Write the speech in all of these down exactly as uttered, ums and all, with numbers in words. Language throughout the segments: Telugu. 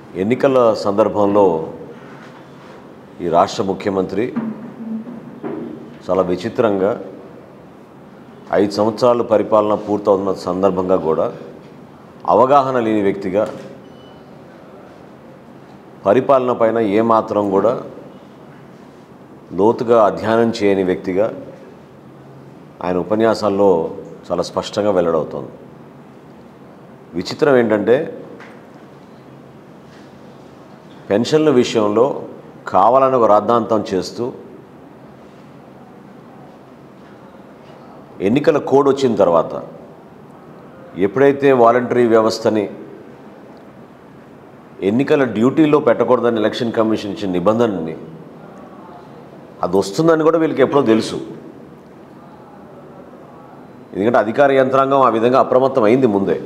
ఎన్నికల సందర్భంలో ఈ రాష్ట్ర ముఖ్యమంత్రి చాలా విచిత్రంగా ఐదు సంవత్సరాల పరిపాలన పూర్తవుతున్న సందర్భంగా కూడా అవగాహన లేని వ్యక్తిగా పరిపాలన పైన ఏమాత్రం కూడా లోతుగా అధ్యయనం చేయని వ్యక్తిగా ఆయన ఉపన్యాసాల్లో చాలా స్పష్టంగా వెల్లడవుతోంది. విచిత్రం ఏంటంటే పెన్షన్ల విషయంలో కావాలని ఒక రాద్ధాంతం చేస్తూ ఎన్నికల కోడ్ వచ్చిన తర్వాత ఎప్పుడైతే వాలంటరీ వ్యవస్థని ఎన్నికల డ్యూటీలో పెట్టకూడదని ఎలక్షన్ కమిషన్ ఇచ్చిన నిబంధనని అది వస్తుందని కూడా వీళ్ళకి ఎప్పుడో తెలుసు. ఎందుకంటే అధికార యంత్రాంగం ఆ విధంగా అప్రమత్తం అయింది ముందే.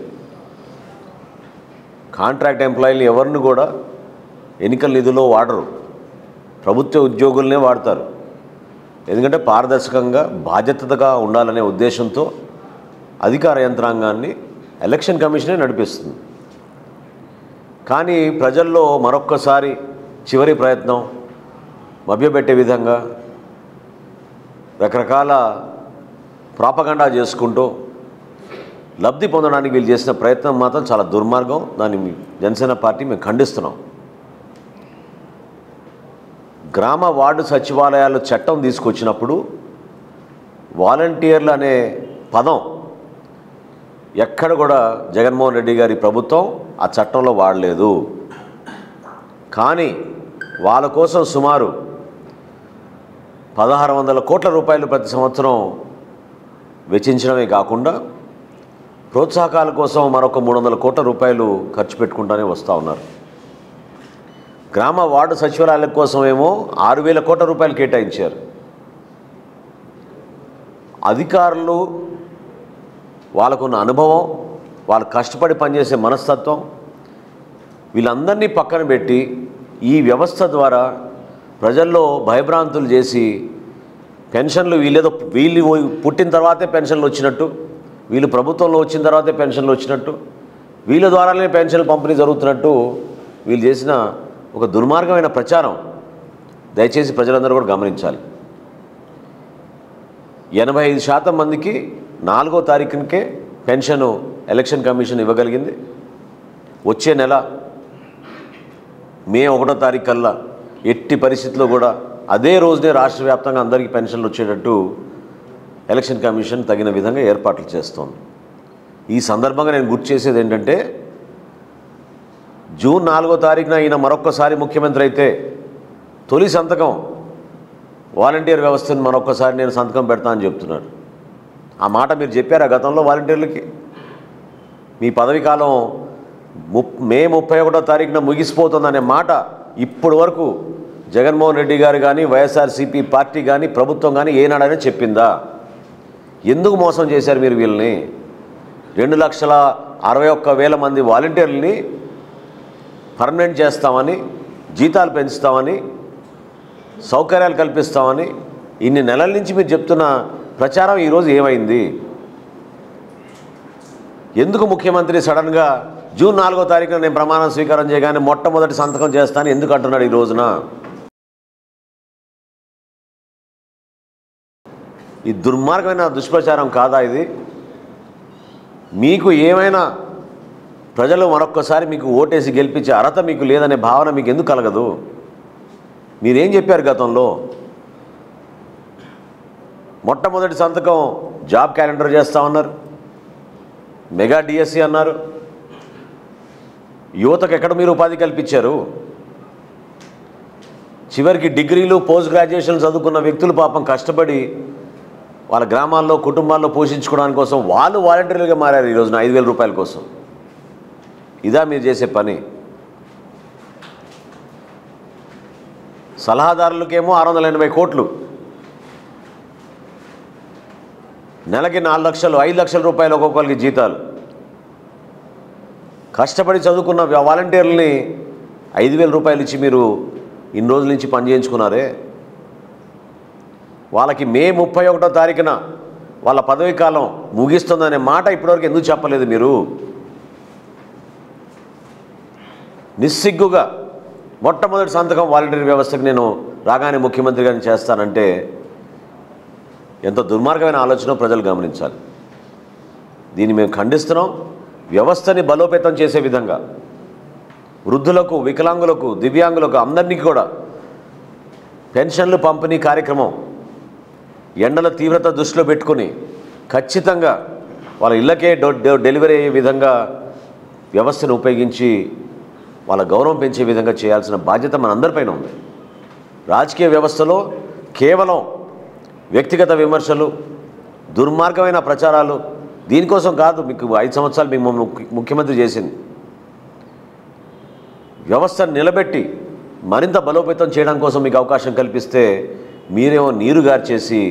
కాంట్రాక్ట్ ఎంప్లాయీలు ఎవరిని కూడా ఎన్నికల నిధుల్లో వాడరు, ప్రభుత్వ ఉద్యోగులనే వాడతారు. ఎందుకంటే పారదర్శకంగా బాధ్యతగా ఉండాలనే ఉద్దేశంతో అధికార యంత్రాంగాన్ని ఎలక్షన్ కమిషనే నడిపిస్తుంది. కానీ ప్రజల్లో మరొక్కసారి చివరి ప్రయత్నం మభ్యపెట్టే విధంగా రకరకాల ప్రాపగండా చేసుకుంటూ లబ్ధి పొందడానికి వీళ్ళు చేసిన ప్రయత్నం మాత్రం చాలా దుర్మార్గం. దాన్ని జనసేన పార్టీ మేము ఖండిస్తున్నాం. గ్రామ వార్డు సచివాలయాల్లో చట్టం తీసుకొచ్చినప్పుడు వాలంటీర్లు అనే పదం ఎక్కడ కూడా జగన్మోహన్ రెడ్డి గారి ప్రభుత్వం ఆ చట్టంలో వాడలేదు. కానీ వాళ్ళ కోసం సుమారు పదహారు వందల కోట్ల రూపాయలు ప్రతి సంవత్సరం వెచ్చించడమే కాకుండా ప్రోత్సాహకాల కోసం మరొక మూడు వందల కోట్ల రూపాయలు ఖర్చు పెట్టుకుంటూనే వస్తూ ఉన్నారు. గ్రామ వార్డు సచివాలయాల కోసమేమో ఆరు వేల కోట్ల రూపాయలు కేటాయించారు. అధికారులు వాళ్ళకున్న అనుభవం, వాళ్ళు కష్టపడి పనిచేసే మనస్తత్వం వీళ్ళందరినీ పక్కన పెట్టి ఈ వ్యవస్థ ద్వారా ప్రజల్లో భయభ్రాంతులు చేసి పెన్షన్లు వీళ్ళేదో వీళ్ళు పుట్టిన తర్వాతే పెన్షన్లు వచ్చినట్టు, వీళ్ళు ప్రభుత్వంలో వచ్చిన తర్వాతే పెన్షన్లు వచ్చినట్టు, వీళ్ళ ద్వారానే పెన్షన్లు పంపిణీ జరుగుతున్నట్టు వీళ్ళు చేసిన ఒక దుర్మార్గమైన ప్రచారం దయచేసి ప్రజలందరూ కూడా గమనించాలి. ఎనభై ఐదు శాతం మందికి నాలుగో తారీఖునికే పెన్షను ఎలక్షన్ కమిషన్ ఇవ్వగలిగింది. వచ్చే నెల మే ఒకటో తారీఖు కల్లా ఎట్టి పరిస్థితుల్లో కూడా అదే రోజునే రాష్ట్ర వ్యాప్తంగా అందరికీ పెన్షన్లు వచ్చేటట్టు ఎలక్షన్ కమిషన్ తగిన విధంగా ఏర్పాట్లు చేస్తోంది. ఈ సందర్భంగా నేను గుర్తు చేసేది ఏంటంటే జూన్ నాలుగో తారీఖున ఈయన మరొక్కసారి ముఖ్యమంత్రి అయితే తొలి సంతకం వాలంటీర్ వ్యవస్థను మరొక్కసారి నేను సంతకం పెడతా అని చెప్తున్నాడు. ఆ మాట మీరు చెప్పారా గతంలో వాలంటీర్లకి? మీ పదవి కాలం ము మే ముప్పై ఒకటో తారీఖున ముగిసిపోతుందనే మాట ఇప్పటి వరకు జగన్మోహన్ రెడ్డి గారు కానీ వైఎస్ఆర్సీపీ పార్టీ కానీ ప్రభుత్వం కానీ ఏనాడైనా చెప్పిందా? ఎందుకు మోసం చేశారు మీరు వీళ్ళని? రెండు లక్షల అరవై ఒక్క వేల మంది వాలంటీర్లని పర్మనెంట్ చేస్తామని, జీతాలు పెంచుతామని, సౌకర్యాలు కల్పిస్తామని ఇన్ని నెలల నుంచి మీరు చెప్తున్న ప్రచారం ఈరోజు ఏమైంది? ఎందుకు ముఖ్యమంత్రి సడన్గా జూన్ నాలుగో తారీఖున నేను ప్రమాణం స్వీకారం చేయగానే మొట్టమొదటి సంతకం చేస్తాను ఎందుకు అంటున్నాడు ఈ రోజున? ఈ దుర్మార్గమైన దుష్ప్రచారం కాదా ఇది? మీకు ఏమైనా ప్రజలు మరొక్కసారి మీకు ఓటేసి గెలిపించే అర్హత మీకు లేదనే భావన మీకు ఎందుకు కలగదు? మీరేం చెప్పారు గతంలో? మొట్టమొదటి సంతకం జాబ్ క్యాలెండర్ చేస్తామన్నారు, మెగా డిఎస్సి అన్నారు. యువతకు ఎక్కడ మీరు ఉపాధి కల్పించారు? చివరికి డిగ్రీలు పోస్ట్ గ్రాడ్యుయేషన్ చదువుకున్న వ్యక్తులు పాపం కష్టపడి వాళ్ళ గ్రామాల్లో కుటుంబాల్లో పోషించుకోవడానికి కోసం వాళ్ళు వాలంటీర్లుగా మారారు ఈ రోజున ఐదు వేల రూపాయల కోసం. ఇదా మీరు చేసే పని? సలహాదారులకేమో ఆరు వందల ఎనభై కోట్లు, నెలకి నాలుగు లక్షలు ఐదు లక్షల రూపాయలు ఒక్కొక్కరికి జీతాలు. కష్టపడి చదువుకున్న వాలంటీర్లని ఐదు వేల రూపాయలు ఇచ్చి మీరు ఇన్ని రోజుల నుంచి పని చేయించుకున్నారే. వాళ్ళకి మే ముప్పై ఒకటో తారీఖున వాళ్ళ పదవీ కాలం ముగిస్తుందనే మాట ఇప్పటివరకు ఎందుకు చెప్పలేదు మీరు? నిస్సిగ్గుగా మొట్టమొదటి సంతకం వాలంటీర్ వ్యవస్థకు నేను రాగానే ముఖ్యమంత్రి గారిని చేస్తానంటే ఎంత దుర్మార్గమైన ఆలోచన ప్రజలు గమనించాలి. దీన్ని మేము ఖండిస్తున్నాం. వ్యవస్థని బలోపేతం చేసే విధంగా వృద్ధులకు, వికలాంగులకు, దివ్యాంగులకు అందరినీ కూడా పెన్షన్లు పంపిణీ కార్యక్రమం ఎండల తీవ్రత దృష్టిలో పెట్టుకుని ఖచ్చితంగా వాళ్ళ ఇళ్ళకే డెలివరీ అయ్యే విధంగా వ్యవస్థను ఉపయోగించి వాళ్ళ గౌరవం పెంచే విధంగా చేయాల్సిన బాధ్యత మనందరిపైన ఉంది. రాజకీయ వ్యవస్థలో కేవలం వ్యక్తిగత విమర్శలు, దుర్మార్గమైన ప్రచారాలు దీనికోసం కాదు మీకు ఐదు సంవత్సరాలు మేము ముఖ్యమంత్రి చేసింది. వ్యవస్థను నిలబెట్టి మరింత బలోపేతం చేయడం కోసం మీకు అవకాశం కల్పిస్తే మీరేమో నీరు గార్చేసి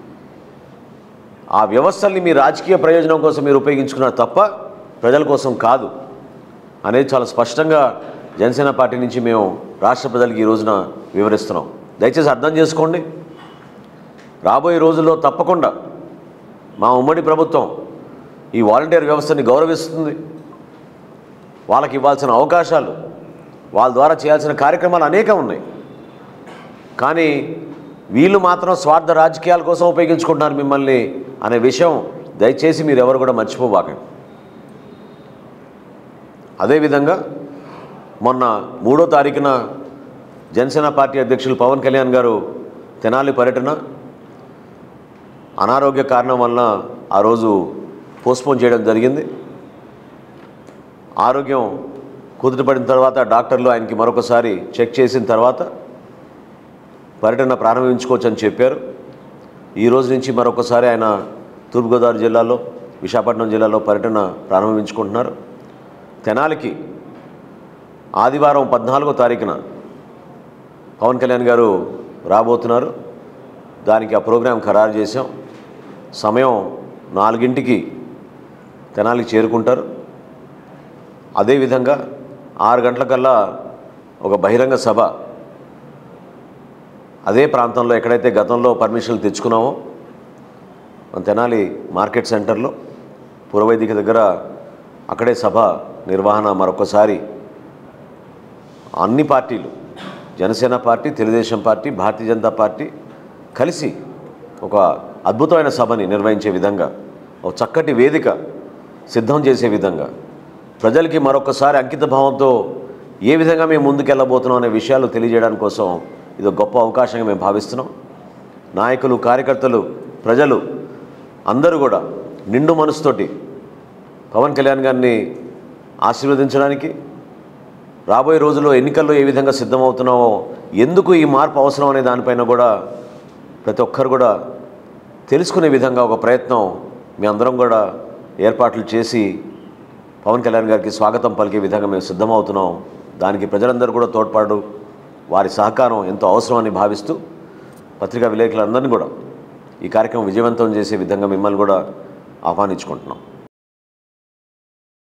ఆ వ్యవస్థల్ని మీ రాజకీయ ప్రయోజనం కోసం మీరు ఉపయోగించుకున్నారు తప్ప ప్రజల కోసం కాదు అనేది చాలా స్పష్టంగా జనసేన పార్టీ నుంచి మేము రాష్ట్ర ప్రజలకు ఈ రోజున వివరిస్తున్నాం. దయచేసి అర్థం చేసుకోండి. రాబోయే రోజుల్లో తప్పకుండా మా ఉమ్మడి ప్రభుత్వం ఈ వాలంటీర్ వ్యవస్థని గౌరవిస్తుంది. వాళ్ళకి ఇవ్వాల్సిన అవకాశాలు, వాళ్ళ ద్వారా చేయాల్సిన కార్యక్రమాలు అనేకం ఉన్నాయి. కానీ వీళ్ళు మాత్రం స్వార్థ రాజకీయాల కోసం ఉపయోగించుకుంటున్నారు మిమ్మల్ని అనే విషయం దయచేసి మీరు ఎవరు కూడా మర్చిపోబాకండి. అదేవిధంగా మొన్న మూడో తారీఖున జనసేన పార్టీ అధ్యక్షులు పవన్ కళ్యాణ్ గారు తెనాలి పర్యటన అనారోగ్య కారణం వలన ఆ రోజు పోస్ట్పోన్ చేయడం జరిగింది. ఆరోగ్యం కుదుటపడిన తర్వాత డాక్టర్లు ఆయనకి మరొకసారి చెక్ చేసిన తర్వాత పర్యటన ప్రారంభించుకోవచ్చు అని చెప్పారు. ఈ రోజు నుంచి మరొకసారి ఆయన తూర్పుగోదావరి జిల్లాలో, విశాఖపట్నం జిల్లాలో పర్యటన ప్రారంభించుకుంటున్నారు. తెనాలికి ఆదివారం పద్నాలుగో తారీఖున పవన్ కళ్యాణ్ గారు రాబోతున్నారు. దానికి ఆ ప్రోగ్రాం ఖరారు చేశాం. సమయం నాలుగింటికి తెనాలికి చేరుకుంటారు. అదేవిధంగా ఆరు గంటలకల్లా ఒక బహిరంగ సభ అదే ప్రాంతంలో ఎక్కడైతే గతంలో పర్మిషన్లు తెచ్చుకున్నామో తెనాలి మార్కెట్ సెంటర్లో పురవైదిక దగ్గర అక్కడే సభ నిర్వహణ మరొకసారి అన్ని పార్టీలు, Janasena party, Telugu Desam party, Bharatiya Janata party కలిసి ఒక అద్భుతమైన సభని నిర్వహించే విధంగా, ఒక చక్కటి వేదిక సిద్ధం చేసే విధంగా, ప్రజలకి మరొకసారి అంకిత భావంతో ఏ విధంగా మేము ముందుకెళ్ళబోతున్నాం అనే విషయాలు తెలియజేయడానికి కోసం ఇది ఒక గొప్ప అవకాశంగా మేము భావిస్తున్నాం. నాయకులు, కార్యకర్తలు, ప్రజలు అందరూ కూడా నిండు మనసుతోటి పవన్ కళ్యాణ్ గారిని ఆశీర్వదించడానికి, రాబోయే రోజుల్లో ఎన్నికల్లో ఏ విధంగా సిద్ధమవుతున్నామో, ఎందుకు ఈ మార్పు అవసరం అనే దానిపైన కూడా ప్రతి ఒక్కరు కూడా తెలుసుకునే విధంగా ఒక ప్రయత్నం మీ అందరం కూడా ఏర్పాట్లు చేసి పవన్ కళ్యాణ్ గారికి స్వాగతం పలికే విధంగా మేము సిద్ధమవుతున్నాం. దానికి ప్రజలందరూ కూడా తోడ్పాటు, వారి సహకారం ఎంతో అవసరమని భావిస్తూ పత్రికా విలేకరులందరినీ కూడా ఈ కార్యక్రమం విజయవంతం చేసే విధంగా మిమ్మల్ని కూడా ఆహ్వానించుకుంటున్నాం.